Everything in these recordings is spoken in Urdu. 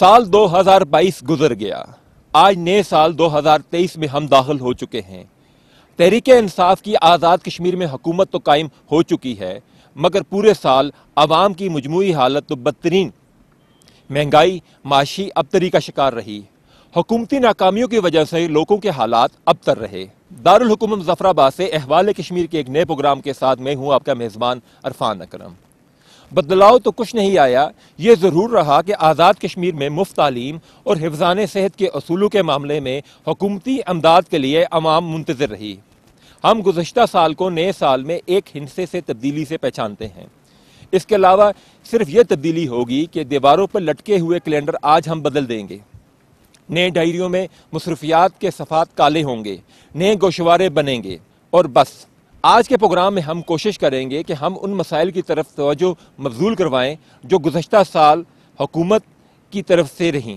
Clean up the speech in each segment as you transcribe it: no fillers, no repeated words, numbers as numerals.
साल 2022 गुजर गया। आज नए साल 2023 में हम दाखिल हो चुके हैं। तहरीक इंसाफ की आज़ाद कश्मीर में हुकूमत तो कायम हो चुकी है, मगर पूरे साल अवाम की मजमूई हालत तो बदतरीन महंगाई, माशी अबतरी का शिकार रही। हुकूमती नाकामियों की वजह से लोगों के हालात अबतर रहे। दारुल हुकूमत मुज़फ्फराबाद से अहवाल कश्मीर के एक नए प्रोग्राम के साथ मैं हूँ आपका मेज़बान अरफान अकरम। बदलाव तो कुछ नहीं आया, ये ज़रूर रहा कि आज़ाद कश्मीर में मुफ्त तालीम और हिफ्ज़ान सेहत के असूलों के मामले में हुकूमती अमदाद के लिए अवाम मुंतज़िर रही। हम गुज़श्ता साल को नए साल में एक हिस्से से तब्दीली से पहचानते हैं। इसके अलावा सिर्फ ये तब्दीली होगी कि दीवारों पर लटके हुए कैलेंडर आज हम बदल देंगे। नए डायरियों में मुसरफियात के सफ़ात काले होंगे, नए गोशवारे बनेंगे और बस। आज के प्रोग्राम में हम कोशिश करेंगे कि हम उन मसाइल की तरफ तवज्जो मबज़ूल करवाएं जो गुज़श्ता साल हुकूमत की तरफ से रहीं।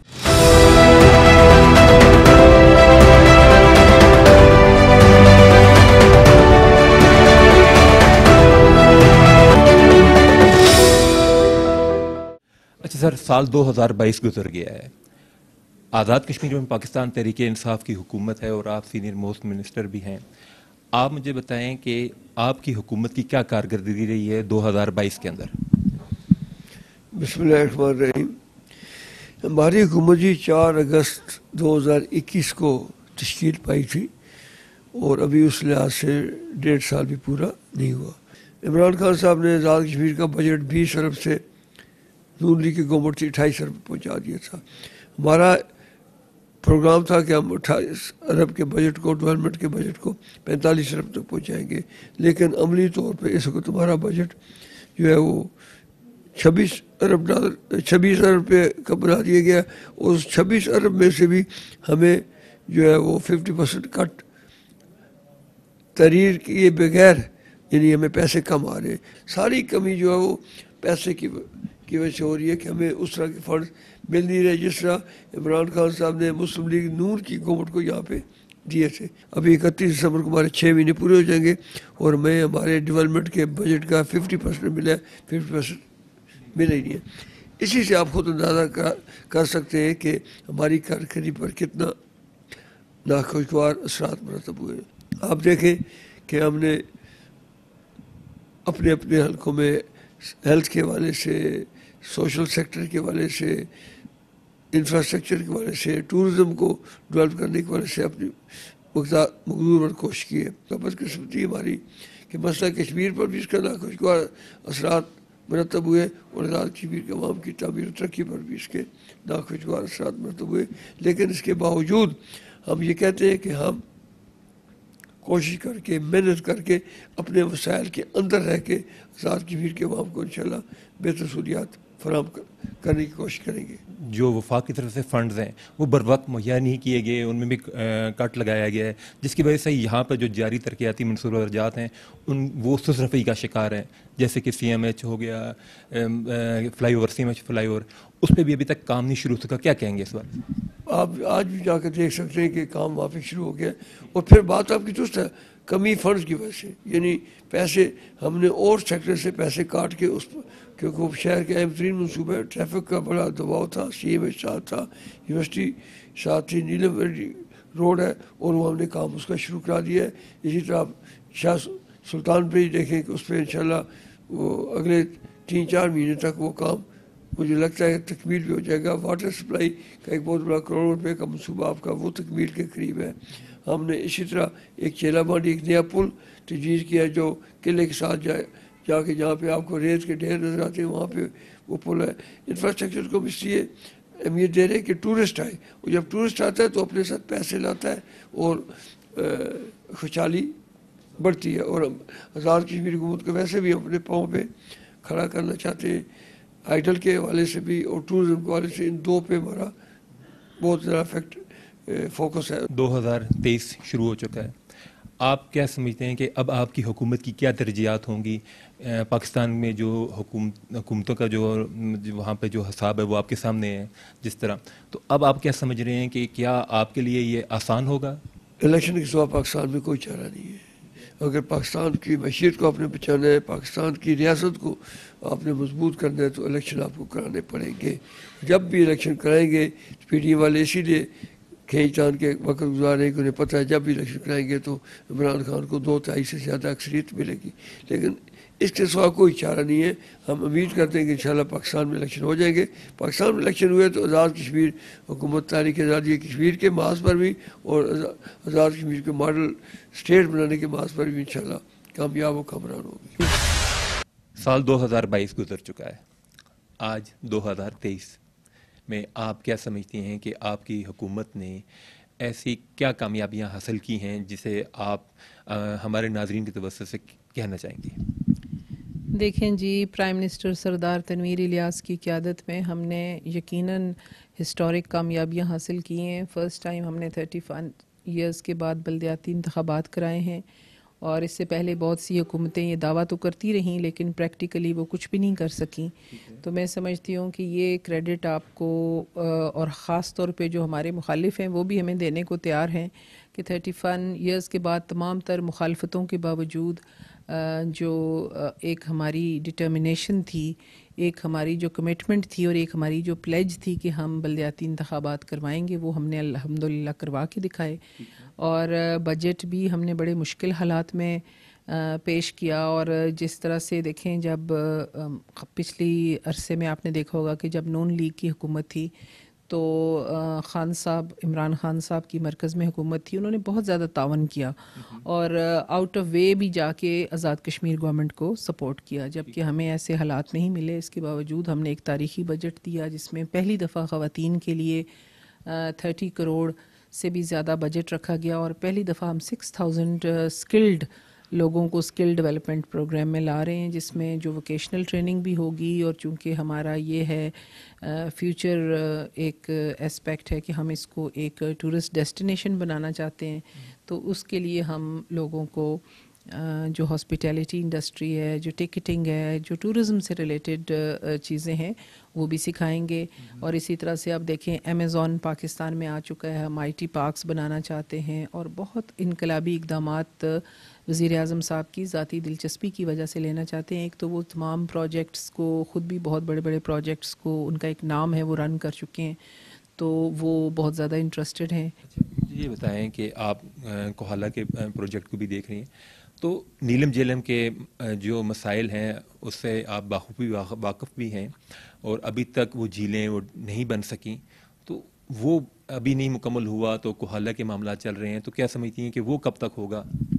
अच्छा सर, साल 2022 गुजर गया है। आज़ाद कश्मीर में पाकिस्तान तहरीक इंसाफ की हुकूमत है और आप सीनियर मोस्ट मिनिस्टर भी हैं। आप मुझे बताएं कि आपकी हुकूमत की क्या कारकर्दगी रही है 2022 के अंदर। बिस्मिल्लाहिर्रहमानिर्रहीम। हमारी हुकूमत जी 4 अगस्त 2021 को तश्कील पाई थी और अभी उस लिहाज से 1.5 साल भी पूरा नहीं हुआ। इमरान खान साहब ने आज़ाद कश्मीर का बजट 20 अरब से नून लीग की गवर्नमेंट से 28 अरब पहुँचा दिया था। हमारा प्रोग्राम था कि हम 28 अरब के बजट को, डेवलपमेंट के बजट को 45 अरब तक पहुँचाएँगे, लेकिन अमली तौर पर इस वक्त हमारा बजट जो है वो 26 अरब पे का बना दिया गया। उस 26 अरब में से भी हमें जो है वो 50% कट तहरीर किए बगैर, यानी हमें पैसे कम आ रहे। सारी कमी जो है वो पैसे की वजह से हो रही है कि हमें उस तरह के फंड मिल नहीं रहे जिस तरह इमरान खान साहब ने मुस्लिम लीग नून की गवर्नमेंट को यहाँ पे दिए थे। अभी 31 दिसंबर को हमारे 6 महीने पूरे हो जाएंगे और हमें हमारे डेवलपमेंट के बजट का 50% मिला है, 50% मिला ही नहीं है। इसी से आप खुद अंदाज़ा कर सकते हैं कि हमारी कारकर्दगी पर कितना नाखुशगवार असरात मरतब हुए। आप देखें कि हमने अपने अपने हलकों में हेल्थ के हवाले से, सोशल सेक्टर के हवाले से, इंफ्रास्ट्रक्चर के हवाले से, टूरिज़म को डेवलप करने के हवाले से अपनी मकदूर कोशिश की है। तो बदकिस्मती हमारी कि मसला कश्मीर पर भी इसका नाखुशगवार असरात मरतब हुए और आज़ाद कश्मीर के अवाम की तामीर तरक्की पर भी इसके नाखुशगवार असरात मरतब हुए। लेकिन इसके बावजूद हम ये कहते हैं कि हम कोशिश करके, मेहनत करके, अपने वसाइल के अंदर रह के आज़ाद कश्मीर के अवाम को इंशाल्लाह बेहतर सहूलियात फराहम करने की कोशिश करेंगे। जो वफाक की तरफ से फंड्स हैं वो बर वक्त मुहैया नहीं किए गए, उनमें भी कट लगाया गया है, जिसकी वजह से यहाँ पर जो जारी तरक्याती मनसूबात हैं वो सुसरफी का शिकार हैं। जैसे कि CMH हो गया, फ्लाईओवर, CMH फ्लाईओवर, उस पर भी अभी तक काम नहीं शुरू हो सका। क्या कहेंगे इस बार? आप आज भी जाकर देख सकते हैं कि काम वापस शुरू हो गया। और फिर बात आपकी दुरुस्त है, कमी फंड्स की वजह से, यानी पैसे हमने और सेक्टर से पैसे काट के उस पर, क्योंकि वो शहर के अहम तरीन मनसूबा है, ट्रैफिक का बड़ा दबाव था, CMH साथ था, यूनिवर्सिटी साथ थी, नीलम रोड है और वो हमने काम उसका शुरू करा दिया है। इसी तरह आप शाह सुल्तान पे ही देखें कि उस पर इंशाल्लाह वो अगले 3-4 महीने तक वो काम मुझे लगता है तकमील भी हो जाएगा। वाटर सप्लाई का एक बहुत बड़ा करोड़ रुपए का मनसूबा आपका वो तकमील के करीब है। हमने इसी तरह एक चेला बांडी, एक नया पुल तजवीज़ किया है जो किले के साथ जाके जहाँ पे आपको रेत के ढेर नज़र आते हैं वहाँ पे वो पुल है। इंफ्रास्ट्रक्चर को भी इसलिए अहमियत दे रहे हैं कि टूरिस्ट आए, और जब टूरिस्ट आता है तो अपने साथ पैसे लाता है और खुशहाली बढ़ती है। और आज़ाद कश्मीर हुकूमत को वैसे भी अपने पाँव पे खड़ा करना चाहते हैं। आइडल के हवाले से भी और टूरिज्म के हवाले से इन दो पे हमारा बहुत ज़्यादा फोकस है। 2023 शुरू हो चुका है, आप क्या समझते हैं कि अब आपकी हुकूमत की क्या तरजीहात होंगी? पाकिस्तान में जो हुकूमतों का जो वहाँ पे जो हिसाब है वो आपके सामने है जिस तरह, तो अब आप क्या समझ रहे हैं कि क्या आपके लिए ये आसान होगा? इलेक्शन के सिवा पाकिस्तान में कोई चारा नहीं है। اگر پاکستان کی معیشت کو آپ نے بچانا ہے, پاکستان کی ریاست کو آپ نے مضبوط کرنا ہے, تو الیکشن آپ کو کرانے پڑیں گے. جب بھی الیکشن کرائیں گے پی ڈی ایم والے اسی لیے کھینچ تان کے وقت گزارے کہ انہیں پتہ ہے جب بھی الیکشن کرائیں گے تو عمران خان کو 2/3 سے زیادہ اکثریت ملے گی. لیکن اس کے سوا کوئی چارہ نہیں ہے. ہم امید کرتے ہیں کہ انشاءاللہ پاکستان میں الیکشن ہو جائیں گے. پاکستان میں الیکشن ہوئے تو آزاد کشمیر حکومت تحریک آزادی کشمیر کے محاذ پر بھی اور آزاد کشمیر کے ماڈل اسٹیٹ بنانے کے محاذ پر بھی انشاءاللہ کامیاب و کامران ہوگی. سال 2022 گزر چکا ہے, آج 2023 میں آپ کیا سمجھتی ہیں کہ آپ کی حکومت نے ایسی کیا کامیابیاں حاصل کی ہیں جسے آپ ہمارے ناظرین کی توسط سے کہنا چاہیں گے؟ دیکھیں جی, پرائم منسٹر سردار تنویر الیاس کی قیادت میں ہم نے یقیناً ہسٹورک کامیابیاں حاصل کی ہیں. فرسٹ ٹائم ہم نے 35 ایئرس کے بعد بلدیاتی انتخابات کرائے ہیں, اور اس سے پہلے بہت سی حکومتیں یہ دعویٰ تو کرتی رہیں لیکن پریکٹیکلی وہ کچھ بھی نہیں کر سکیں. تو میں سمجھتی ہوں کہ یہ کریڈٹ آپ کو اور خاص طور پہ جو ہمارے مخالف ہیں وہ بھی ہمیں دینے کو تیار ہیں کہ 35 ایئرس کے بعد تمام تر مخالفتوں کے باوجود جو ایک ہماری ڈٹرمنیشن تھی, ایک ہماری جو کمٹمنٹ تھی اور ایک ہماری جو پلیج تھی کہ ہم بلدیاتی انتخابات کروائیں گے, وہ ہم نے الحمدللہ کروا کے دکھائے. اور بجٹ بھی ہم نے بڑے مشکل حالات میں پیش کیا. اور جس طرح سے دیکھیں, جب پچھلی عرصے میں آپ نے دیکھا ہوگا کہ جب نون لیگ کی حکومت تھی تو خان صاحب, عمران خان صاحب کی مرکز میں حکومت تھی, انہوں نے بہت زیادہ تعاون کیا اور آؤٹ آف وے بھی جا کے آزاد کشمیر گورنمنٹ کو سپورٹ کیا, جبکہ ہمیں ایسے حالات نہیں ملے. اس کے باوجود ہم نے ایک تاریخی بجٹ دیا جس میں پہلی دفعہ خواتین کے لیے 30 کروڑ سے بھی زیادہ بجٹ رکھا گیا, اور پہلی دفعہ ہم 6000 اسکلڈ لوگوں کو اسکل ڈیولپمنٹ پروگرام میں لا رہے ہیں, جس میں جو ووکیشنل ٹریننگ بھی ہوگی. اور چونکہ ہمارا یہ ہے فیوچر ایک اسپیکٹ ہے کہ ہم اس کو ایک ٹورسٹ ڈیسٹینیشن بنانا چاہتے ہیں, تو اس کے لیے ہم لوگوں کو جو ہاسپٹیلٹی انڈسٹری ہے, جو ٹکٹنگ ہے, جو ٹورزم سے ریلیٹڈ چیزیں ہیں وہ بھی سکھائیں گے. اور اسی طرح سے اب دیکھیں امیزون پاکستان میں آ چکا ہے, ہم IT پارکس بنانا چاہتے ہیں, اور بہت انقلابی اقدامات وزیر اعظم صاحب کی ذاتی دلچسپی کی وجہ سے لینا چاہتے ہیں. ایک تو وہ تمام پروجیکٹس کو خود بھی بہت بڑے بڑے پروجیکٹس کو ان کا ایک نام ہے وہ رن کر چکے ہیں, تو وہ بہت زیادہ انٹرسٹڈ ہیں. یہ بتائیں کہ آپ کوہالہ کے پروجیکٹ کو بھی دیکھ رہی ہیں, تو نیلم جیلم کے جو مسائل ہیں اس سے آپ بخوبی واقف بھی ہیں, اور ابھی تک وہ جھیلیں وہ نہیں بن سکیں, تو وہ ابھی نہیں مکمل ہوا, تو کوہالہ کے معاملات چل رہے ہیں, تو کیا سمجھتی ہیں کہ وہ کب تک ہوگا؟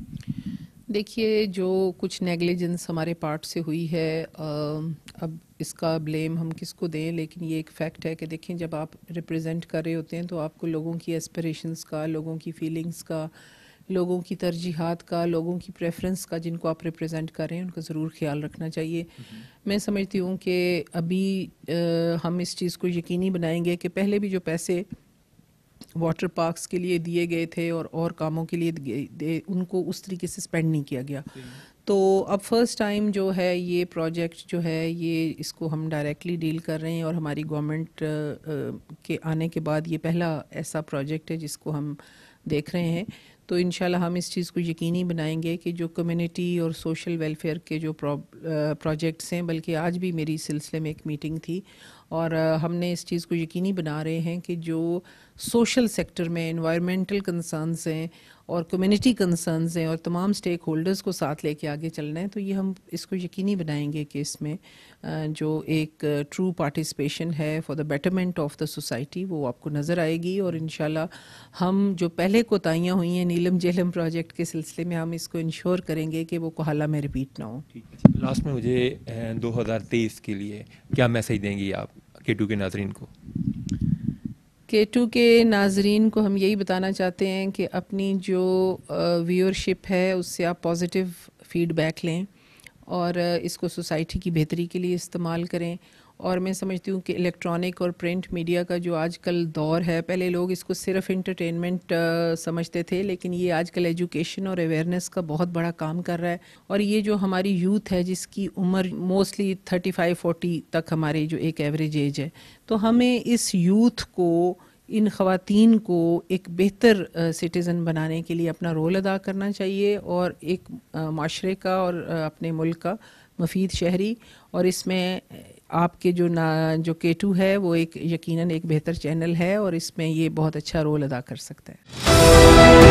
دیکھیے, جو کچھ نیگلیجنس ہمارے پارٹ سے ہوئی ہے, اب اس کا بلیم ہم کس کو دیں, لیکن یہ ایک فیکٹ ہے کہ دیکھیں جب آپ ریپرزینٹ کر رہے ہوتے ہیں تو آپ کو لوگوں کی ایسپریشنس کا, لوگوں کی فیلنگس کا, لوگوں کی ترجیحات کا, لوگوں کی پریفرنس کا, جن کو آپ ریپرزینٹ کر رہے ہیں ان کا ضرور خیال رکھنا چاہیے. میں سمجھتی ہوں کہ ابھی ہم اس چیز کو یقینی بنائیں گے کہ پہلے بھی جو پیسے واٹر پارکس کے لیے دیے گئے تھے اور کاموں کے لیے ان کو اس طریقے سے اسپینڈ نہیں کیا گیا. تو اب فرسٹ ٹائم جو ہے یہ پروجیکٹ جو ہے یہ اس کو ہم ڈائریکٹلی ڈیل کر رہے ہیں, اور ہماری گورنمنٹ کے آنے کے بعد یہ پہلا ایسا پروجیکٹ ہے جس کو ہم دیکھ رہے ہیں. تو انشاءاللہ ہم اس چیز کو یقینی بنائیں گے کہ جو کمیونٹی اور سوشل ویلفیئر کے جو پروجیکٹس ہیں, بلکہ آج بھی میری سلسلے میں ایک میٹنگ تھی, اور ہم نے اس چیز کو یقینی بنا رہے ہیں کہ جو سوشل سیکٹر میں انوائرمنٹل کنسرنز ہیں اور کمیونٹی کنسرنز ہیں اور تمام سٹیک ہولڈرز کو ساتھ لے کے آگے چلنا ہے, تو یہ ہم اس کو یقینی بنائیں گے کہ اس میں جو ایک ٹرو پارٹیسپیشن ہے for the betterment of the society وہ آپ کو نظر آئے گی. اور انشاءاللہ ہم جو پہلے کوتاہیاں ہوئی ہیں نیلم جیلم پروجیکٹ کے سلسلے میں, ہم اس کو انشور کریں گے کہ وہ کوہالہ میں ریپیٹ نہ ہو. لاسٹ میں مجھے 2023 کے لیے کیا میسیج دیں گی آپ K2 کے ناظرین کو؟ K2 کے ناظرین کو ہم یہی بتانا چاہتے ہیں کہ اپنی جو ویورشپ ہے اس سے آپ پازیٹیو فیڈ بیک لیں اور اس کو سوسائٹی کی بہتری کے لیے استعمال کریں. اور میں سمجھتی ہوں کہ الیکٹرانک اور پرنٹ میڈیا کا جو آج کل دور ہے, پہلے لوگ اس کو صرف انٹرٹینمنٹ سمجھتے تھے, لیکن یہ آج کل ایجوکیشن اور اویئرنیس کا بہت بڑا کام کر رہا ہے. اور یہ جو ہماری یوتھ ہے جس کی عمر موسٹلی 35-40 تک ہماری جو ایک ایوریج ایج ہے, تو ہمیں اس یوتھ کو ان خواتین کو ایک بہتر سٹیزن بنانے کے لیے اپنا رول ادا کرنا چاہیے اور ایک معاشرے کا اور اپنے ملک کا مفید شہری، اور اس میں آپ کے جو K2 ہے وہ ایک یقیناً ایک بہتر چینل ہے اور اس میں یہ بہت اچھا رول ادا کر سکتا ہے۔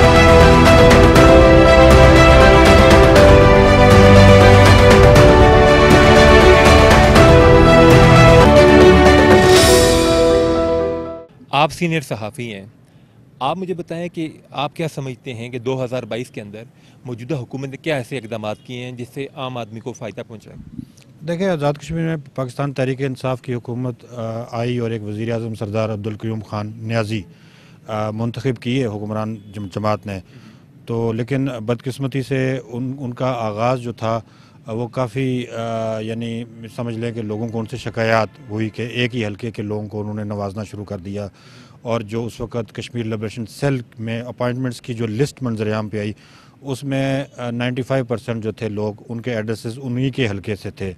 آپ سینئر صحافی ہیں، آپ مجھے بتائیں کہ آپ کیا سمجھتے ہیں کہ 2022 کے اندر موجودہ حکومت نے کیا ایسے اقدامات کیے ہیں جس سے عام آدمی کو فائدہ پہنچا ہے؟ دیکھیں، آزاد کشمیر میں پاکستان تحریک انصاف کی حکومت آئی اور ایک وزیر اعظم سردار عبدالقیوم خان نیازی منتخب کی ہے حکمران جماعت نے، تو لیکن بدقسمتی سے ان کا آغاز جو تھا وہ کافی یعنی سمجھ لیں کہ لوگوں کو ان سے شکایات ہوئی کہ ایک ہی حلقے کے لوگوں کو انہوں نے نوازنا شروع کر دیا، اور جو اس وقت کشمیر لبریشن سیل میں اپائنٹمنٹس کی جو لسٹ منظر عام پہ آئی اس میں 95% جو تھے لوگ ان کے ایڈریسز انہی کے حلقے سے تھے۔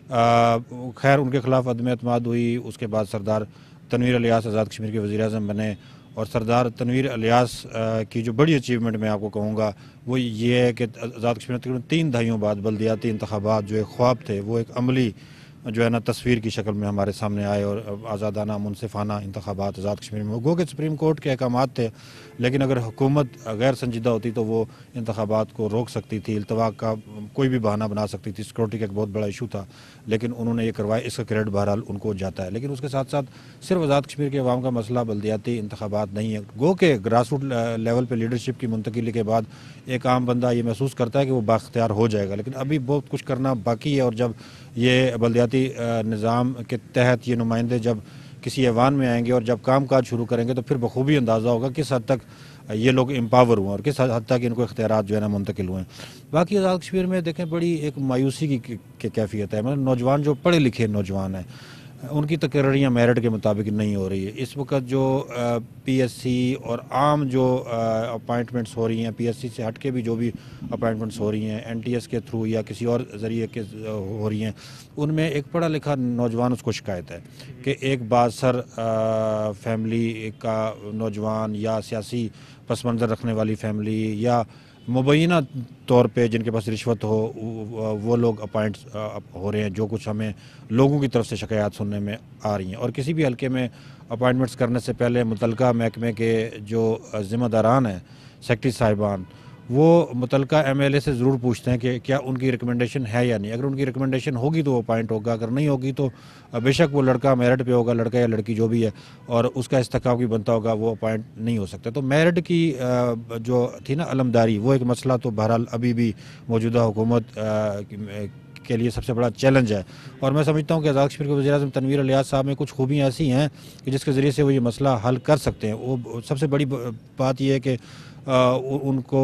خیر ان کے خلاف عدم اعتماد ہوئی، اس کے بعد سردار تنویر الیاس آزاد کشمیر کے وزیر اعظم بنے، اور سردار تنویر الیاس کی جو بڑی اچیومنٹ میں آپ کو کہوں گا وہ یہ ہے کہ آزاد کشمیر میں تقریباً 3 دہائیوں بعد بلدیاتی انتخابات جو ایک خواب تھے وہ ایک عملی جو ہے نا تصویر کی شکل میں ہمارے سامنے آئے، اور آزادانہ منصفانہ انتخابات آزاد کشمیر میں گو کہ سپریم کورٹ کے احکامات تھے، لیکن اگر حکومت غیر سنجیدہ ہوتی تو وہ انتخابات کو روک سکتی تھی، التوا کا کوئی بھی بہانہ بنا سکتی تھی، سیکورٹی کا ایک بہت بڑا ایشو تھا، لیکن انہوں نے یہ کروایا، اس کا کریڈٹ بہرحال ان کو جاتا ہے۔ لیکن اس کے ساتھ ساتھ صرف آزاد کشمیر کے عوام کا مسئلہ بلدیاتی انتخابات نہیں ہے، گو کہ گراس روٹ لیول پہ لیڈرشپ کی منتقلی کے بعد ایک عام بندہ یہ محسوس کرتا ہے کہ وہ بااختیار ہو جائے گا، لیکن ابھی بہت کچھ کرنا باقی ہے، اور جب یہ بلدیاتی نظام کے تحت یہ نمائندے جب کسی ایوان میں آئیں گے اور جب کام کاج شروع کریں گے تو پھر بخوبی اندازہ ہوگا کس حد تک یہ لوگ امپاور ہوئے اور کس حد تک ان کو اختیارات جو ہے نا منتقل ہوئے ہیں۔ باقی آزاد کشمیر میں دیکھیں بڑی ایک مایوسی کی کیفیت ہے، مطلب نوجوان جو پڑھے لکھے نوجوان ہیں ان کی تقرریاں میرٹ کے مطابق نہیں ہو رہی ہے۔ اس وقت جو پی ایس سی اور عام جو اپائنٹمنٹس ہو رہی ہیں، پی ایس سی سے ہٹ کے بھی جو بھی اپائنٹمنٹس ہو رہی ہیں این ٹی ایس کے تھرو یا کسی اور ذریعے کے ہو رہی ہیں، ان میں ایک پڑھا لکھا نوجوان اس کو شکایت ہے کہ ایک بااثر فیملی کا نوجوان یا سیاسی پس منظر رکھنے والی فیملی یا مبینہ طور پہ جن کے پاس رشوت ہو وہ لوگ اپائنٹ ہو رہے ہیں، جو کچھ ہمیں لوگوں کی طرف سے شکایات سننے میں آ رہی ہیں۔ اور کسی بھی حلقے میں اپائنٹمنٹس کرنے سے پہلے متعلقہ محکمے کے جو ذمہ داران ہیں، سیکٹری صاحبان، وہ متعلقہ ایم ایل اے سے ضرور پوچھتے ہیں کہ کیا ان کی ریکمنڈیشن ہے یا نہیں۔ اگر ان کی ریکمنڈیشن ہوگی تو وہ اپائنٹ ہوگا، اگر نہیں ہوگی تو بے شک وہ لڑکا میرٹ پہ ہوگا، لڑکا یا لڑکی جو بھی ہے، اور اس کا استحقاق بھی بنتا ہوگا، وہ اپائنٹ نہیں ہو سکتا۔ تو میرٹ کی جو تھی نا علمداری، وہ ایک مسئلہ تو بہرحال ابھی بھی موجودہ حکومت کے لیے سب سے بڑا چیلنج ہے، اور میں سمجھتا ہوں کہ آزاد کشمیر کے وزیر اعظم تنویر الیاس صاحب میں کچھ خوبیاں ایسی ہیں کہ جس کے ذریعے سے وہ یہ مسئلہ حل کر سکتے ہیں۔ وہ سب سے بڑی بات یہ ہے کہ ان کو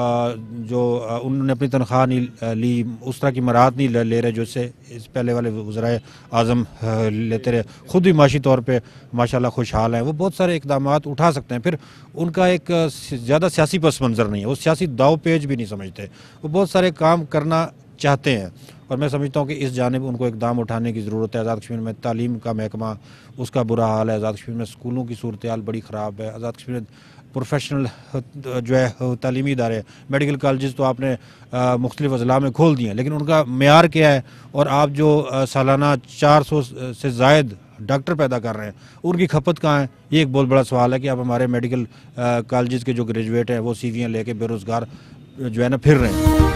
جو انہوں نے اپنی تنخواہ نہیں لی، اس طرح کی مراحت نہیں لے رہے جو اس سے پہلے والے وزرائے اعظم لیتے رہے، خود بھی معاشی طور پہ ماشاءاللہ خوشحال ہیں، وہ بہت سارے اقدامات اٹھا سکتے ہیں۔ پھر ان کا ایک زیادہ سیاسی پس منظر نہیں ہے، وہ سیاسی داؤ پیج بھی نہیں سمجھتے، وہ بہت سارے کام کرنا چاہتے ہیں، اور میں سمجھتا ہوں کہ اس جانب ان کو اقدام اٹھانے کی ضرورت ہے۔ آزاد کشمیر میں تعلیم کا محکمہ اس کا برا حال ہے، آزاد کشمیر میں اسکولوں کی صورتحال بڑی خراب ہے، آزاد کشمیر میں پروفیشنل جو ہے تعلیمی ادارے، میڈیکل کالجز تو آپ نے مختلف اضلاع میں کھول دیے ہیں، لیکن ان کا معیار کیا ہے؟ اور آپ جو سالانہ 400 سے زائد ڈاکٹر پیدا کر رہے ہیں، ان کی کھپت کہاں ہے؟ یہ ایک بہت بڑا سوال ہے کہ آپ ہمارے میڈیکل کالجز کے جو گریجویٹ ہیں وہ CVیں لے کے بے روزگار جو ہے نا پھر رہے ہیں۔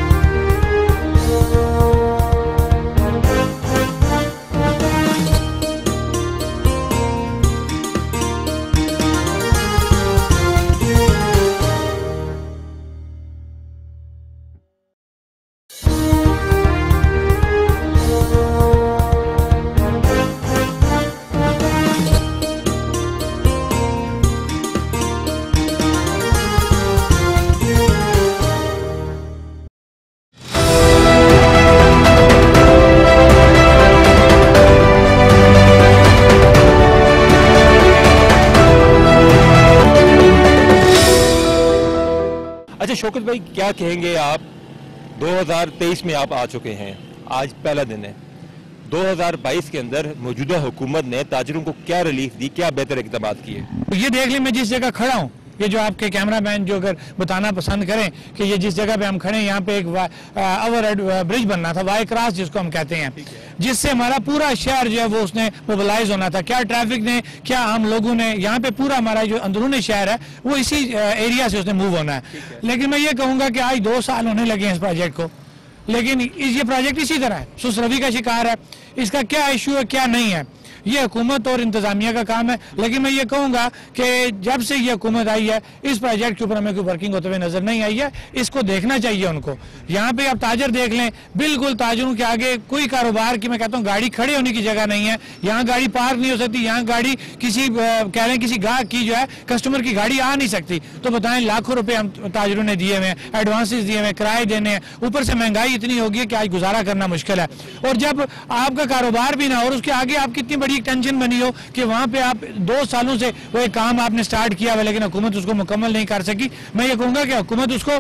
اچھا شوکت بھائی، کیا کہیں گے آپ؟ 2023 میں آپ آ چکے ہیں، آج پہلا دن ہے، 2022 के अंदर मौजूदा हुकूमत ने ताजरों को क्या रिलीफ दी, क्या बेहतर इक़दामात किए? ये देख लें, मैं जिस जगह खड़ा हूँ, ये जो आपके कैमरामैन जो अगर बताना पसंद करें कि ये जिस जगह पे हम खड़े हैं, यहाँ पे एक ओवरहेड ब्रिज बनना था, वाई क्रॉस जिसको हम कहते हैं, जिससे हमारा पूरा शहर जो है वो उसने मोबिलाइज होना था। क्या ट्रैफिक ने, क्या हम लोगों ने, यहाँ पे पूरा हमारा जो अंदरूनी शहर है वो इसी एरिया से उसने मूव होना है। लेकिन मैं ये कहूँगा कि आज 2 साल होने लगे हैं इस प्रोजेक्ट को, लेकिन ये प्रोजेक्ट इसी तरह है, सुसरवी का शिकार है। इसका क्या इशू है, क्या नहीं है, ये हुकूमत और इंतजामिया का काम है। लेकिन मैं ये कहूँगा कि जब से ये हुकूमत आई है, इस प्रोजेक्ट के ऊपर हमें कोई वर्किंग होते हुए नजर नहीं आई है। इसको देखना चाहिए उनको। यहाँ पे आप ताजर देख लें, बिल्कुल ताजरों के आगे कोई कारोबार की, मैं कहता हूँ, गाड़ी खड़े होने की जगह नहीं है। यहाँ गाड़ी पार्क नहीं हो सकती, यहाँ गाड़ी किसी कह रहे हैं किसी गाहक की जो है, कस्टमर की गाड़ी आ नहीं सकती। तो बताएं, लाखों रुपए हम ताजरों ने दिए हुए हैं, एडवांसेस दिए हुए हैं, किराए देने हैं, ऊपर से महंगाई इतनी होगी है कि आज गुजारा करना मुश्किल है। और जब आपका कारोबार भी ना, और उसके आगे आपकी इतनी बड़ी एक टेंशन बनी हो कि वहां पे आप 2 सालों से वो एक काम आपने स्टार्ट किया हुआ, लेकिन हुकूमत उसको मुकम्मल नहीं कर सकी। मैं ये कहूंगा कि हुकूमत उसको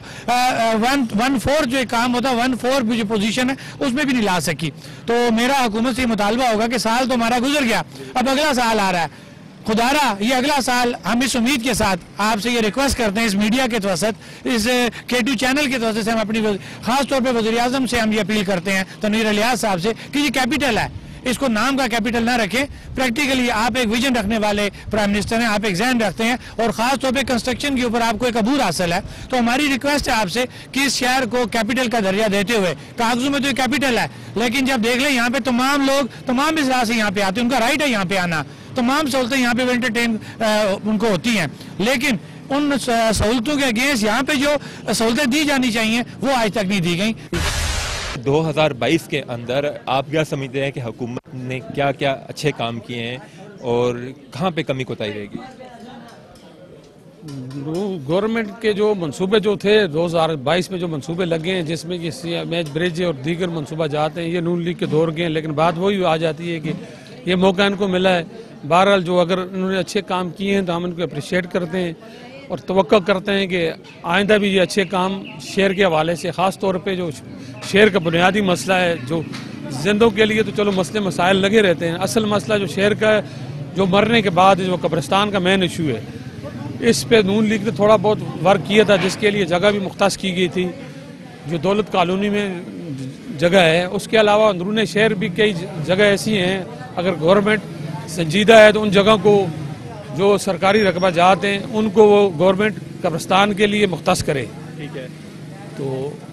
1/4 जो काम होता है, 1/4 जो पोजीशन है उसमें भी नहीं ला सकी। तो मेरा हुकूमत से मुतालबा होगा कि साल तो हमारा गुजर गया, अब अगला साल आ रहा है, खुदारा ये अगला साल हम इस उम्मीद के साथ आपसे ये रिक्वेस्ट करते हैं, इस मीडिया के तवसत, इस K2 चैनल के तवसत से हम अपनी खास तौर पे वज़ीर आज़म से हम ये अपील करते हैं, तनवीर इलियास साहब से, कि ये कैपिटल है, इसको नाम का कैपिटल ना रखें। प्रैक्टिकली आप एक विजन रखने वाले प्राइम मिनिस्टर हैं, आप एक जहन रखते हैं, और खास तौर पे कंस्ट्रक्शन के ऊपर आपको एक अबूर हासिल है। तो हमारी रिक्वेस्ट है आपसे कि इस शहर को कैपिटल का दर्जा देते हुए, कागजों में तो ये कैपिटल है, लेकिन जब देख लें यहाँ पे तमाम लोग तमाम इजलास से यहाँ पे आते हैं, उनका राइट है यहाँ पे आना, तमाम सहूलतें यहाँ पे एंटरटेन उनको होती हैं, लेकिन उन सहूलतों के अगेंस्ट यहाँ पे जो सहूलतें दी जानी चाहिए वो आज तक नहीं दी गई। 2022 के अंदर आप क्या समझते हैं कि हुकूमत ने क्या क्या अच्छे काम किए हैं और कहाँ पे कमी कोताही रहेगी? गवर्नमेंट के जो मंसूबे जो थे 2022 में जो मंसूबे लगे हैं, जिसमें कि मैच ब्रिज और दीगर मंसूबा जाते हैं, ये नून लीग के दौर के हैं, लेकिन बात वही आ जाती है कि ये मौका इनको मिला है। बहरहाल जो अगर उन्होंने अच्छे काम किए हैं तो हम इनको अप्रिशिएट करते हैं और तवक्को करते हैं कि आइंदा भी ये अच्छे काम शहर के हवाले से, ख़ास तौर पे जो शहर का बुनियादी मसला है, जो जिंदों के लिए तो चलो मसले मसाइल लगे रहते हैं, असल मसला जो शहर का जो मरने के बाद जो कब्रिस्तान का मेन इशू है, इस पे नून लीग ने थोड़ा बहुत वर्क किया था, जिसके लिए जगह भी मुख्तास की गई थी जो दौलत कॉलोनी में जगह है। उसके अलावा अंदरूनी शहर भी कई जगह ऐसी हैं, अगर गवर्नमेंट संजीदा है तो उन जगह को जो सरकारी रकबा जाते हैं उनको वो गवर्नमेंट कब्रिस्तान के लिए मुख्तास करे। ठीक है, तो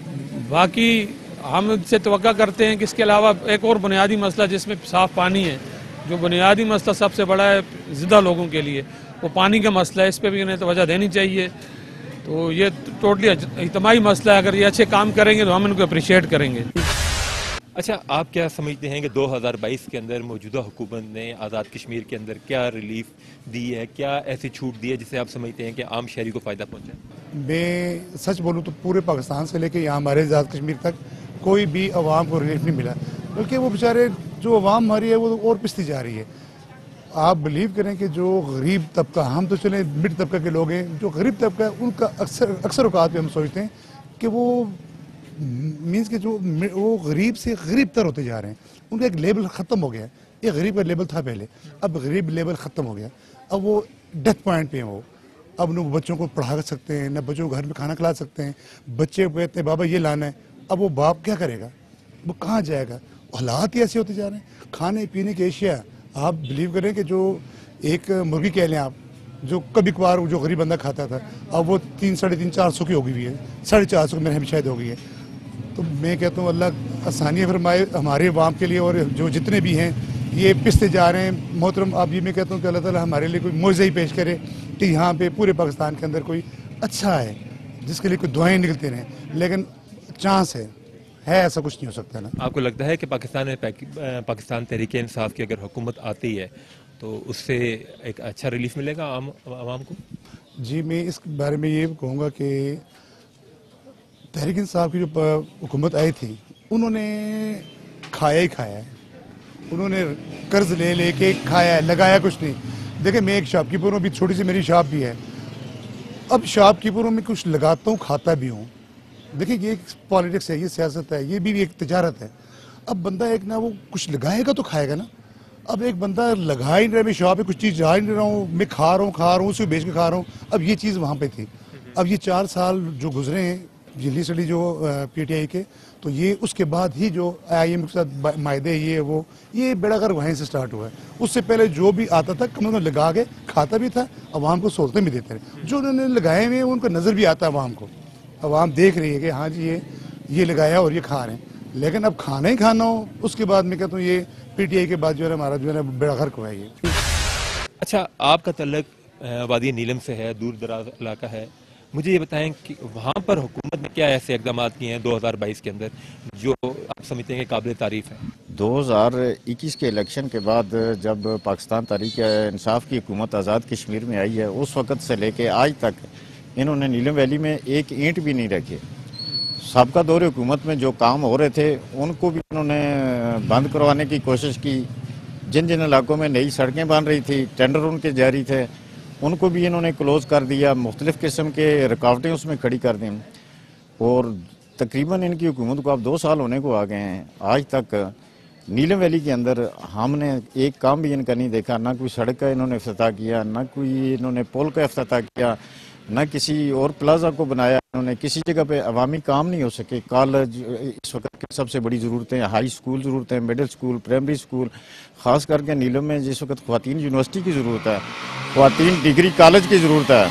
बाकी हम इससे तवक्को करते हैं कि इसके अलावा एक और बुनियादी मसला जिसमें साफ़ पानी है, जो बुनियादी मसला सबसे बड़ा है ज़िंदा लोगों के लिए, वो पानी का मसला है, इस पर भी उन्हें तवज्जो देनी चाहिए। तो ये टोटली इज्तिमाई मसला है, अगर ये अच्छे काम करेंगे तो हम इनको अप्रिशिएट करेंगे। अच्छा, आप क्या समझते हैं कि 2022 के अंदर मौजूदा हुकूमत ने आज़ाद कश्मीर के अंदर क्या रिलीफ दी है, क्या ऐसी छूट दी है जिससे आप समझते हैं कि आम शहरी को फ़ायदा पहुंचा? मैं सच बोलूं तो पूरे पाकिस्तान से लेके यहाँ हमारे आज़ाद कश्मीर तक कोई भी अवाम को रिलीफ नहीं मिला, बल्कि वो बेचारे जो अवाम हमारी है वो और पिसती जा रही है। आप बिलीव करें कि जो गरीब तबका, हम तो चले मिड तबका के लोग हैं, जो गरीब तबका है उनका अक्सर औकात पे हम सोचते हैं कि वो मीन्स के जो वो गरीब से गरीब तर होते जा रहे हैं, उनका एक लेवल ख़त्म हो गया है। एक गरीब का लेवल था पहले, अब गरीब लेवल ख़त्म हो गया, अब वो डेथ पॉइंट पे हैं वो। अब न बच्चों को पढ़ा सकते हैं, न बच्चों को घर में खाना खिला सकते हैं, बच्चे कहते हैं बाबा ये लाना है, अब वो बाप क्या करेगा, वो कहाँ जाएगा? हालात ही ऐसे होते जा रहे हैं। खाने पीने की एशिया, आप बिलीव करें कि जो एक मुर्गी कह लें आप, जो कभी कभार जो गरीब बंदा खाता था, अब वो 300, 350, 400 की हो गई है, 450 मेरे शायद हो गई है। तो मैं कहता हूँ अल्लाह आसानियाँ फरमाए हमारे अवाम के लिए, और जो जितने भी हैं ये पिसते जा रहे हैं। मोहतरम आप ये मैं कहता हूँ कि अल्लाह ताला हमारे लिए कोई मुआवजा ही पेश करे कि यहाँ पे पूरे पाकिस्तान के अंदर कोई अच्छा है जिसके लिए कोई दुआएं निकलती रहें, लेकिन चांस है ऐसा कुछ नहीं हो सकता ना। आपको लगता है कि पाकिस्तान में पाकिस्तान तहरीक इंसाफ की अगर हुकूमत आती है तो उससे एक अच्छा रिलीफ मिलेगा आवाम को? जी, मैं इस बारे में ये कहूँगा कि तहरीक इंसाफ की जो हुकूमत आई थी उन्होंने खाया ही खाया है, उन्होंने कर्ज ले लेके खाया है, लगाया कुछ नहीं। देखिए मैं एक शॉपकीपर हूँ, अभी छोटी सी मेरी शॉप भी है, अब शॉपकीपरों में कुछ लगाता हूँ खाता भी हूँ। देखिए ये एक पॉलिटिक्स है, ये सियासत है, ये भी एक तिजारत है। اب بندہ ایک نا وہ کچھ لگائے گا تو کھائے گا نا. اب ایک بندہ لگا ہی نہیں رہا, میں شاپ پہ کچھ چیز جا ہی نہیں رہا ہوں, میں کھا رہا ہوں اسے بیچ کے کھا رہا ہوں. اب یہ چیز وہاں پہ تھی. اب یہ 4 سال جو گزرے ہیں جلی سڑی جو پی ٹی آئی کے, تو یہ اس کے بعد ہی جو آئی ایم کے ساتھ معاہدے یہ بیڑا غرق وہیں سے سٹارٹ ہوا ہے. اس سے پہلے جو بھی آتا تھا کم از کم لگا کے کھاتا بھی تھا, عوام کو سہولتیں بھی دیتے رہے. جو انہوں نے لگائے ہوئے ہیں ان کا نظر بھی آتا ہے عوام کو, عوام دیکھ رہی ہے کہ ہاں جی یہ لگایا اور یہ کھا رہے ہیں. لیکن اب کھانا ہی کھانا ہو, اس کے بعد میں کہتا ہوں یہ پی ٹی آئی کے بعد جو ہے ہمارا جو ہے بیڑا غرق ہوا ہے یہ. اچھا, آپ کا تعلق وادی نیلم سے ہے, دور دراز علاقہ ہے. مجھے یہ بتائیں کہ وہاں پر حکومت نے کیا ایسے اقدامات کیے ہیں 2022 کے اندر جو آپ سمجھتے ہیں کہ قابل تعریف ہے؟ 2021 کے الیکشن کے بعد جب پاکستان تحریک انصاف کی حکومت آزاد کشمیر میں آئی ہے, اس وقت سے لے کے آج تک انہوں نے نیلم ویلی میں ایک اینٹ بھی نہیں رکھے. سابقہ دور حکومت میں جو کام ہو رہے تھے ان کو بھی انہوں نے بند کروانے کی کوشش کی. جن جن علاقوں میں نئی سڑکیں بن رہی تھی, ٹینڈر ان کے جاری تھے, ان کو بھی انہوں نے کلوز کر دیا. مختلف قسم کے رکاوٹیں اس میں کھڑی کر دیں. اور تقریباً ان کی حکومت کو اب 2 سال ہونے کو آ گئے ہیں. آج تک نیلم ویلی کے اندر ہم نے ایک کام بھی ان کا نہیں دیکھا. نہ کوئی سڑک کا انہوں نے افتتاح کیا, نہ کوئی انہوں نے پول کا افتتاح کیا, نہ کسی اور پلازا کو بنایا انہوں نے. کسی جگہ پہ عوامی کام نہیں ہو سکے. کالج اس وقت کی سب سے بڑی ضرورتیں, ہائی اسکول ضرورتیں, مڈل اسکول, پرائمری اسکول, خاص کر کے نیلم میں جس وقت خواتین یونیورسٹی کی ضرورت ہے, خواتین ڈگری کالج کی ضرورت ہے.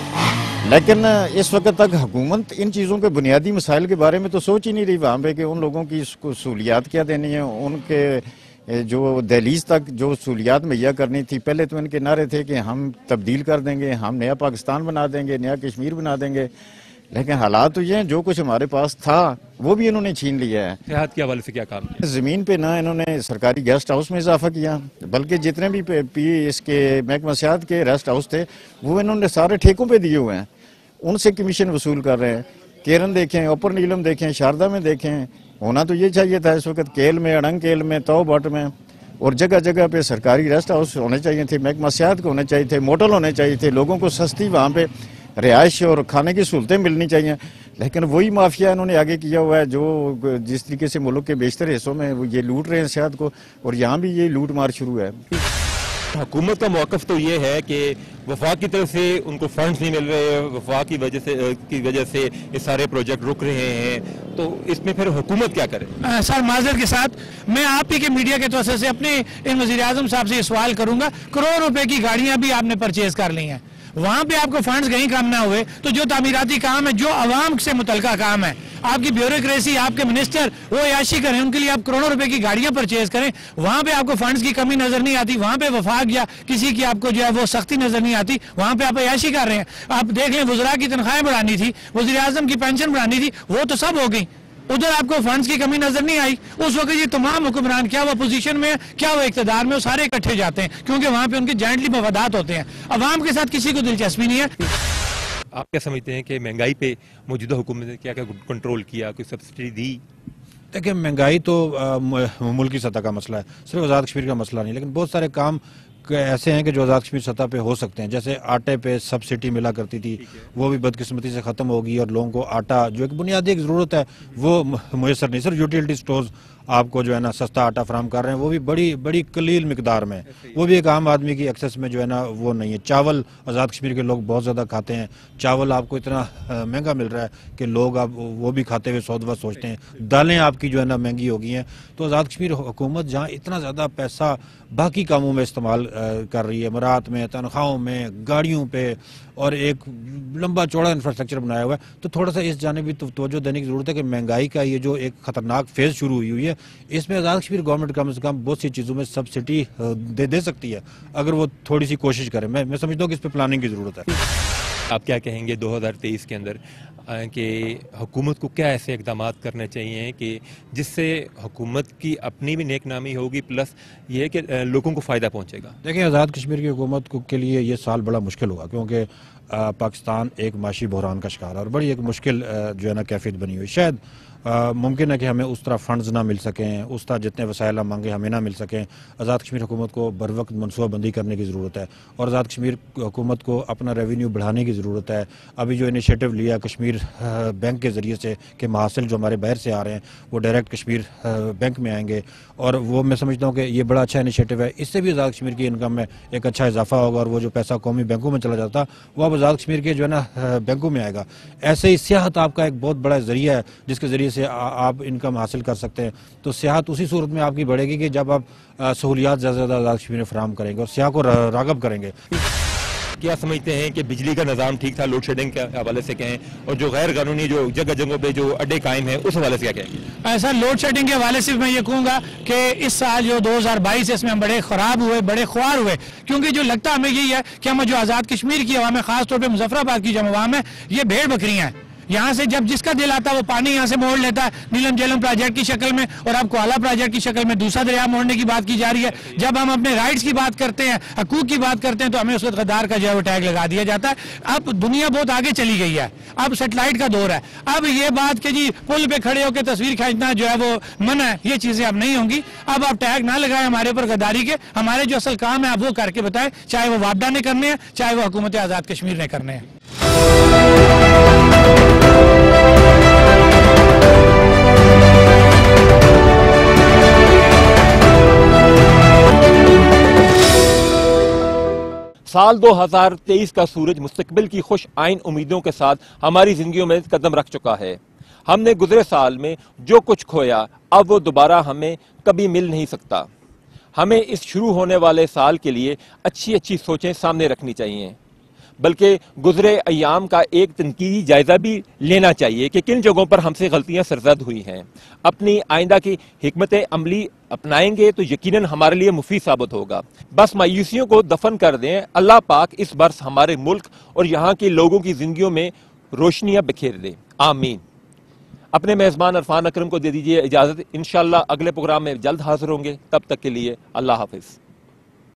لیکن اس وقت تک حکومت ان چیزوں کے بنیادی مسائل کے بارے میں تو سوچ ہی نہیں رہی وہاں پہ کہ ان لوگوں کی سہولیات کیا دینی ہے, ان کے جو دہلیز تک جو سہولیات مہیا کرنی تھی. پہلے تو ان کے نعرے تھے کہ ہم تبدیل کر دیں گے, ہم نیا پاکستان بنا دیں گے, نیا کشمیر بنا دیں گے. لیکن حالات تو یہ ہیں جو کچھ ہمارے پاس تھا وہ بھی انہوں نے چھین لیا ہے. صحت کے حوالے سے کیا کام کیا؟ زمین پہ نہ انہوں نے سرکاری گیسٹ ہاؤس میں اضافہ کیا, بلکہ جتنے بھی اس کے محکمہ سیاحت کے ریسٹ ہاؤس تھے وہ انہوں نے سارے ٹھیکوں پہ دیے ہوئے ہیں. ان سے کمیشن وصول کر رہے ہیں. کیرن دیکھیں, اوپر نیلم دیکھیں, شاردا میں دیکھیں. ہونا تو یہ چاہیے تھا اس وقت کیل میں, اڑنگ کیل میں, تو بٹ میں, اور جگہ جگہ پہ سرکاری ریسٹ ہاؤس ہونے چاہیے تھے, محکمہ سیاحت کو ہونے چاہیے تھے, موٹل ہونے چاہیے تھے. لوگوں کو سستی وہاں پہ رہائش اور کھانے کی سہولتیں ملنی چاہیے. لیکن وہی مافیا انہوں نے آگے کیا ہوا ہے جو جس طریقے سے ملک کے بیشتر حصوں میں وہ یہ لوٹ رہے ہیں صحت کو, اور یہاں بھی یہ لوٹ مار شروع ہے. حکومت کا موقف تو یہ ہے کہ وفاق کی طرف سے ان کو فنڈز نہیں مل رہے, وفاق کی وجہ سے یہ سارے پروجیکٹ رک رہے ہیں. تو اس میں پھر حکومت کیا کرے؟ سر معذرت کے ساتھ میں آپ ہی کے میڈیا کے توسط سے اپنے ان وزیر اعظم صاحب سے یہ سوال کروں گا, کروڑ روپے کی گاڑیاں بھی آپ نے پرچیز کر لی ہیں, وہاں پہ آپ کو فنڈز کہیں کام نہ ہوئے, تو جو تعمیراتی کام ہے, جو عوام سے متعلقہ کام ہے, آپ کی بیوروکریسی, آپ کے منسٹر وہ عیاشی کریں, ان کے لیے آپ کروڑوں روپے کی گاڑیاں پرچیز کریں, وہاں پہ آپ کو فنڈز کی کمی نظر نہیں آتی, وہاں پہ وفاق یا کسی کی آپ کو جو ہے وہ سختی نظر نہیں آتی, وہاں پہ آپ عیاشی کر رہے ہیں. آپ دیکھ لیں وزراء کی تنخواہیں بڑھانی تھی, وزیر اعظم کی پینشن بڑھانی تھی, وہ تو سب ہو گئی. ادھر آپ کو فنڈز کی کمی نظر نہیں آئی. اس وقت یہ تمام حکمران, کیا وہ اپوزیشن میں کیا وہ اقتدار میں, وہ سارے اکٹھے جاتے ہیں کیونکہ وہاں پہ ان کے جوائنٹلی مفادات ہوتے ہیں. عوام کے ساتھ کسی کو دلچسپی نہیں ہے. آپ کیا سمجھتے ہیں کہ مہنگائی پہ موجودہ حکومت نے کیا کیا کنٹرول کیا, کوئی سبسڈی دی؟ دیکھیں مہنگائی تو ملکی سطح کا مسئلہ ہے, صرف آزاد کشمیر کا مسئلہ نہیں, لیکن بہت سارے کام ایسے ہیں کہ جو آزاد کشمیر سطح پہ ہو سکتے ہیں. جیسے آٹے پہ سبسڈی ملا کرتی تھی, وہ بھی بدقسمتی سے ختم ہوگی, اور لوگوں کو آٹا جو ایک بنیادی ایک ضرورت ہے وہ میسر نہیں. صرف یوٹیلٹی سٹورز آپ کو جو ہے نا سستا آٹا فراہم کر رہے ہیں, وہ بھی بڑی قلیل مقدار میں, وہ بھی ایک عام آدمی کی ایکسیس میں جو ہے نا وہ نہیں ہے. چاول آزاد کشمیر کے لوگ بہت زیادہ کھاتے ہیں, چاول آپ کو اتنا مہنگا مل رہا ہے کہ لوگ اب وہ بھی کھاتے ہوئے سو دفعہ سوچتے ہیں. دالیں آپ کی جو ہے نا مہنگی ہو گئی ہیں. تو آزاد کشمیر حکومت جہاں اتنا زیادہ پیسہ باقی کاموں میں استعمال کر رہی ہے, مراعات میں, تنخواہوں میں, گاڑیوں پہ, اور ایک لمبا چوڑا انفراسٹرکچر بنایا ہوا ہے, تو تھوڑا سا اس جانب بھی توجہ دینے کی ضرورت ہے کہ مہنگائی کا یہ جو ایک خطرناک فیز شروع ہوئی ہے, اس میں آزاد کشمیر گورنمنٹ کم از کم بہت سی چیزوں میں سبسڈی دے سکتی ہے اگر وہ تھوڑی سی کوشش کرے. میں سمجھتا ہوں کہ اس پہ پلاننگ کی ضرورت ہے. آپ کیا کہیں گے 2023 کے اندر کہ حکومت کو کیا ایسے اقدامات کرنے چاہیے کہ جس سے حکومت کی اپنی بھی نیک نامی ہوگی, پلس یہ کہ لوگوں کو فائدہ پہنچے گا؟ دیکھیں آزاد کشمیر کی حکومت کے لیے یہ سال بڑا مشکل ہوگا, کیونکہ پاکستان ایک معاشی بحران کا شکار ہے اور بڑی ایک مشکل جو ہے نا کیفیت بنی ہوئی. شاید ممکن ہے کہ ہمیں اس طرح فنڈز نہ مل سکیں، اس طرح جتنے وسائل ہم مانگے ہمیں نہ مل سکیں۔ آزاد کشمیر حکومت کو بر وقت منصوبہ بندی کرنے کی ضرورت ہے، اور آزاد کشمیر حکومت کو اپنا ریونیو بڑھانے کی ضرورت ہے۔ ابھی جو انیشیٹو لیا کشمیر بینک کے ذریعے سے کہ محاصل جو ہمارے باہر سے آ رہے ہیں وہ ڈائریکٹ کشمیر بینک میں آئیں گے، اور وہ میں سمجھتا ہوں کہ یہ بڑا اچھا انیشیٹو ہے۔ اس سے بھی آزاد کشمیر کی انکم میں ایک اچھا اضافہ ہوگا، اور وہ جو پیسہ قومی بینکوں میں چلا جاتا وہ اب آزاد کشمیر کے جو ہے نا بینکوں میں آئے گا۔ ایسے ہی سیاحت آپ کا ایک بہت بڑا ذریعہ ہے جس کے ذریعے سے آپ انکم حاصل کر سکتے ہیں۔ تو سیاحت اسی صورت میں آپ کی بڑھے گی کہ جب آپ سہولیات زیادہ سے زیادہ آزاد کشمیر میں فراہم کریں گے اور سیاح کو راغب کریں گے۔ کیا سمجھتے ہیں کہ بجلی کا نظام ٹھیک تھا؟ لوڈ شیڈنگ کے حوالے سے کہیں، اور جو غیر قانونی جو جگہ جگہوں پہ جو اڈے قائم ہیں اس حوالے سے کیا کہیں؟ ایسا لوڈ شیڈنگ کے حوالے سے میں یہ کہوں گا کہ اس سال جو 2022 اس میں ہم بڑے خراب ہوئے، بڑے خوار ہوئے، کیونکہ جو لگتا ہمیں یہی ہے کہ ہم جو آزاد کشمیر کی عوام ہے، خاص طور پہ مظفر آباد کی جو عوام ہے، یہ بھیڑ بکریاں ہیں۔ یہاں سے جب جس کا دل آتا ہے وہ پانی یہاں سے موڑ لیتا ہے، نیلم جیلم پروجیکٹ کی شکل میں، اور اب کوالہ پروجیکٹ کی شکل میں دوسرا دریا موڑنے کی بات کی جا رہی ہے۔ جب ہم اپنے رائٹس کی بات کرتے ہیں، حقوق کی بات کرتے ہیں، تو ہمیں اس وقت غدار کا جو ہے وہ ٹیگ لگا دیا جاتا ہے۔ اب دنیا بہت آگے چلی گئی ہے، اب سیٹلائٹ کا دور ہے۔ اب یہ بات کہ جی پل پہ کھڑے ہو کے تصویر کھینچنا جو ہے وہ منع ہے، یہ چیزیں اب نہیں ہوں گی۔ اب آپ ٹیگ نہ لگائیں ہمارے اوپر غداری کے، ہمارے جو اصل کام ہے آپ وہ کر کے بتائیں، چاہے وہ وابڈا نے کرنے ہیں، چاہے وہ حکومت آزاد کشمیر نے کرنے ہیں۔ سال 2023 کا سورج مستقبل کی خوش آئند امیدوں کے ساتھ ہماری زندگیوں میں قدم رکھ چکا ہے۔ ہم نے گزرے سال میں جو کچھ کھویا اب وہ دوبارہ ہمیں کبھی مل نہیں سکتا۔ ہمیں اس شروع ہونے والے سال کے لیے اچھی اچھی سوچیں سامنے رکھنی چاہیے، بلکہ گزرے ایام کا ایک تنقیدی جائزہ بھی لینا چاہیے کہ کن جگہوں پر ہم سے غلطیاں سرزد ہوئی ہیں۔ اپنی آئندہ کی حکمت عملی اپنائیں گے تو یقیناً ہمارے لیے مفید ثابت ہوگا۔ بس مایوسیوں کو دفن کر دیں۔ اللہ پاک اس برس ہمارے ملک اور یہاں کے لوگوں کی زندگیوں میں روشنیاں بکھیر دے، آمین۔ اپنے میزبان عرفان اکرم کو دے دیجیے اجازت، انشاءاللہ اگلے پروگرام میں جلد حاضر ہوں گے۔ تب تک کے لیے اللہ حافظ۔